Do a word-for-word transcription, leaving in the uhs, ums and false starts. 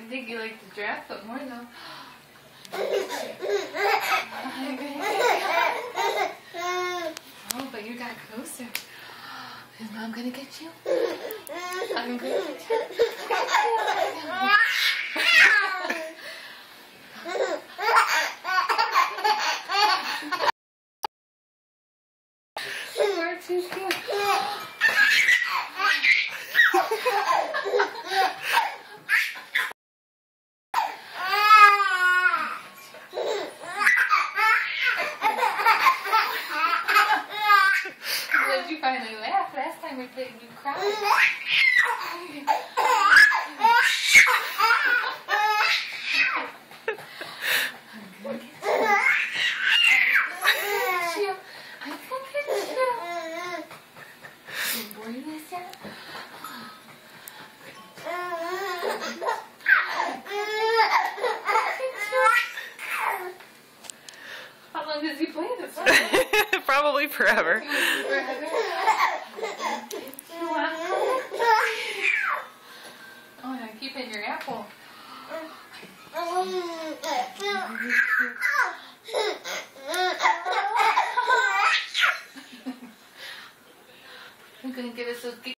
think you like the giraffe foot more though. Oh, but you got closer. Is Mom gonna get you? I'm gonna get you. You're too cute. Did you finally laugh? Last time we played, you cried. How long does he play this song? Probably forever. Oh, and I keep in your apple. I'm gonna give us those